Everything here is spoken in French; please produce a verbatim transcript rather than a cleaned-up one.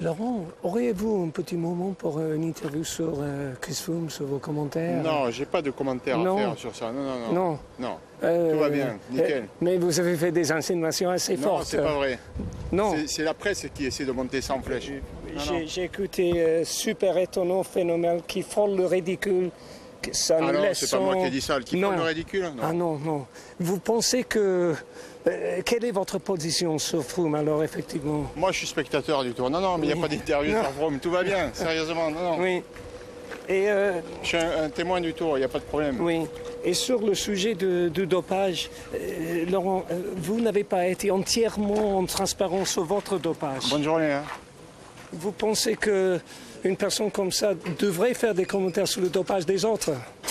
Laurent, auriez-vous un petit moment pour une interview sur euh, Chris Froome, sur vos commentaires? Non, j'ai pas de commentaires non. à faire sur ça. Non, non, non. Non. non. Euh, Tout va bien, nickel. Euh, mais vous avez fait des insinuations assez non, fortes. Non, c'est pas vrai. Non. C'est la presse qui essaie de monter ça en flèche. J'ai écouté euh, super étonnant, phénoménal, qui frôle le ridicule. Ça ah non, laisse c'est pas son... moi qui ai dit ça, qui frôle le ridicule. Non. Ah non, non. Vous pensez que... Euh, quelle est votre position sur Froome, alors, effectivement? Moi, je suis spectateur du Tour. Non, non, mais il oui. n'y a pas d'interview sur Froome. Tout va bien, sérieusement. Non, non. Oui. Et euh... je suis un, un témoin du Tour, il n'y a pas de problème. Oui. Et sur le sujet de, de dopage, euh, Laurent, euh, vous n'avez pas été entièrement transparent sur votre dopage. Bonne journée. Hein. Vous pensez qu'une personne comme ça devrait faire des commentaires sur le dopage des autres?